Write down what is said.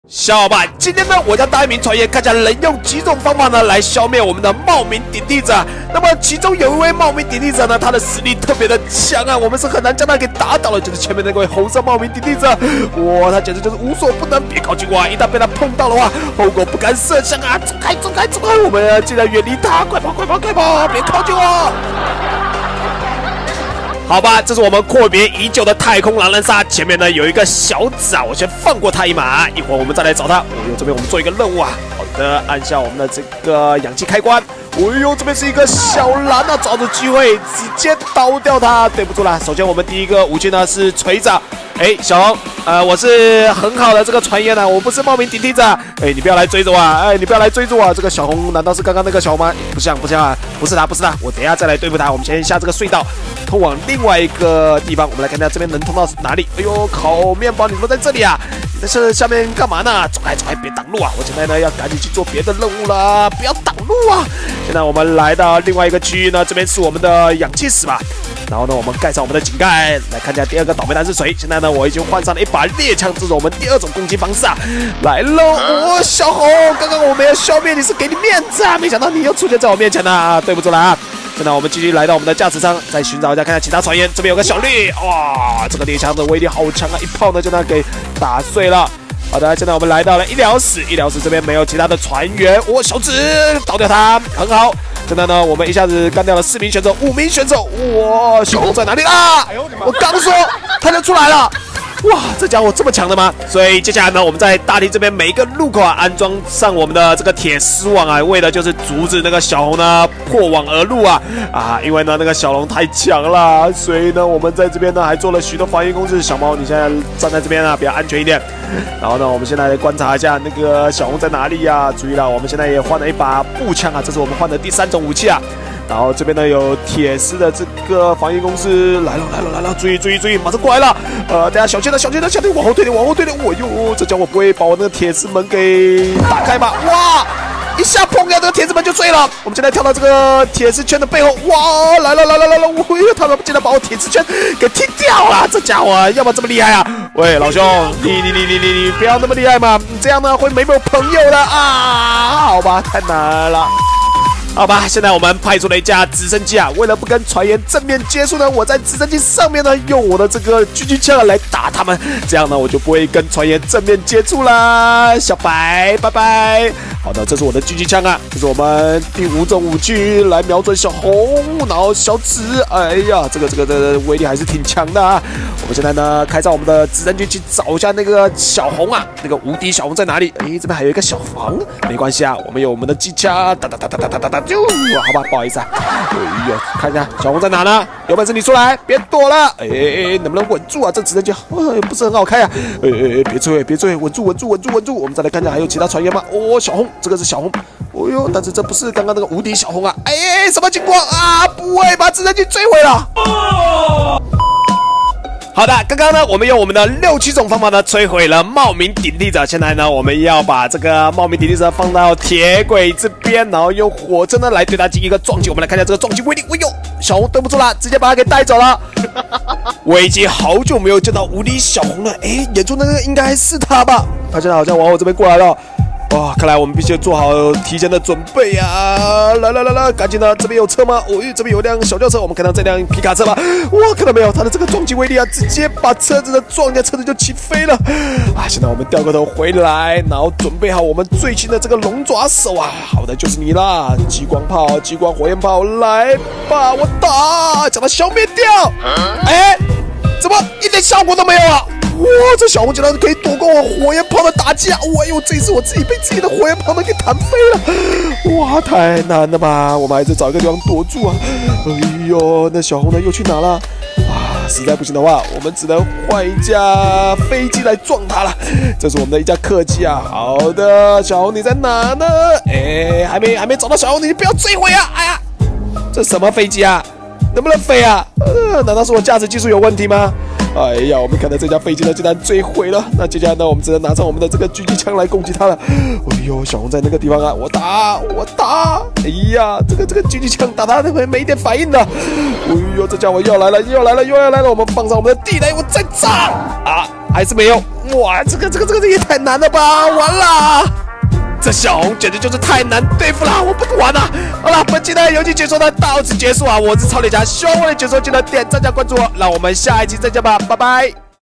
小伙伴，今天呢，我将带一名船员，看起来能用几种方法呢来消灭我们的冒名顶替者。那么其中有一位冒名顶替者呢，他的实力特别的强啊，我们是很难将他给打倒的，就是前面那位红色冒名顶替者。哇，他简直就是无所不能，别靠近我啊！一旦被他碰到的话，后果不敢设想啊！走开，走开，走开！我们尽量远离他，快跑，快跑，快跑！别靠近我！好吧，这是我们阔别已久的太空狼人杀。前面呢有一个小子啊，我先放过他一马，一会儿我们再来找他。这边我们做一个任务啊。好的，按下我们的这个氧气开关。这边是一个小蓝啊，找着机会直接刀掉他。对不住啦，首先我们第一个武器呢是锤子。小红，我是很好的这个船员啊，我不是冒名顶替者。你不要来追着我啊！你不要来追着我啊！这个小红难道是刚刚那个小红吗？不像啊，不是他，我等一下再来对付他。我们先下这个隧道，通往另外一个地方。我们来看一下这边能通到哪里。烤面包，你们在这里啊？你在这下面干嘛呢？走开，别挡路啊！我现在呢要赶紧去做别的任务了，不要挡路啊！现在我们来到另外一个区域呢，这边是我们的氧气室吧。然后呢，我们盖上我们的井盖，来看一下第二个倒霉蛋是谁。现在呢，我已经换上了一把猎枪，这是我们第二种攻击方式啊！来喽，小红，刚刚我没有消灭你是给你面子啊，没想到你又出现在我面前了啊！对不住了啊！现在我们继续来到我们的驾驶舱，再寻找一下，看一下其他船员。这边有个小绿，哇，这个猎枪的威力好强啊，一炮呢就能给打碎了。好的，现在我们来到了医疗室，医疗室这边没有其他的船员。小紫倒掉他，很好。现在呢，我们一下子干掉了4名选手，5名选手。哇，小红在哪里啊？我刚说他就出来了。哇，这家伙这么强的吗？所以接下来呢，我们在大厅这边每一个路口啊，安装上我们的这个铁丝网啊，为的就是阻止那个小红呢破网而入啊！因为呢那个小龙太强了，所以呢我们在这边呢还做了许多防御工事。小猫，你现在站在这边啊，比较安全一点。然后呢，我们现在来观察一下那个小红在哪里呀？注意了，我们现在也换了一把步枪啊，这是我们换的第3种武器啊。然后这边呢有铁丝的这个防御工事，来了！注意，马上过来了！等下小心，往后退点！这家伙不会把我那个铁丝门给打开吧？哇！一下碰掉这个铁丝门就碎了。我们现在跳到这个铁丝圈的背后，哇！来了！他们竟然把我铁丝圈给踢掉了！这家伙要不要这么厉害啊？喂，老兄，你不要那么厉害嘛！你这样呢会没有朋友的啊！好吧，太难了。好吧，现在我们派出了一架直升机啊，为了不跟船员正面接触呢，我在直升机上面呢用我的这个狙击枪来打他们，这样呢我就不会跟船员正面接触啦。小白，拜拜。好的，这是我的狙击枪啊，这是我们第5种武器来瞄准小红，然后小紫，哎呀，这个威力还是挺强的啊。我们现在呢开上我们的直升机去找一下那个小红啊，那个无敌小红在哪里？这边还有一个小房，没关系啊，我们有我们的机枪，哒，好吧，不好意思啊。看一下小红在哪呢？有本事你出来，别躲了！能不能稳住啊？这直升机不是很好开啊！别追，稳住！我们再来看一下还有其他船员吗？小红，这个是小红。但是这不是刚刚那个无敌小红啊！什么情况啊？不会把直升机坠毁了？好的，刚刚呢，我们用我们的6、7种方法呢摧毁了冒名顶替者。现在呢，我们要把这个冒名顶替者放到铁轨这边，然后用火车呢来对他进行一个撞击。我们来看一下这个撞击威力。小红对不住啦，直接把他给带走了。我已经好久没有见到无敌小红了。远处那个应该是他吧？他现在好像往我这边过来了。哇，看来我们必须做好提前的准备啊！来，赶紧的，这边有车吗？这边有辆小轿车，我们看到这辆皮卡车吧？哇，看到没有？它的这个撞击威力啊，直接把车子的撞一下，车子就起飞了啊！现在我们掉个头回来，然后准备好我们最新的这个龙爪手啊！好的，就是你啦！激光炮、激光火焰炮，来吧，我打，将它消灭掉！怎么一点效果都没有啊？哇，这小红竟然可以躲过我火焰炮的打击啊！这一次我自己被自己的火焰炮给弹飞了！哇，太难了吧！我们还是找一个地方躲住啊！那小红呢又去哪了？实在不行的话，我们只能换一架飞机来撞它了。这是我们的一架客机啊！好的，小红你在哪呢？还没找到小红，你不要坠毁啊！哎呀，这什么飞机啊？能不能飞啊？难道是我驾驶技术有问题吗？我们看到这架飞机呢竟然坠毁了。那接下来呢，我们只能拿上我们的这个狙击枪来攻击它了。小红在那个地方啊，我打！这个狙击枪打它没一点反应的。这家伙又来了！我们放上我们的地雷，我再炸啊！还是没用。 哇，这个也太难了吧！完了，这小红简直就是太难对付了，我不玩了。好了，本期的游戏解说呢到此结束啊！我是超级侠，希望我的解说记得点赞加关注我，让我们下一期再见吧，拜拜。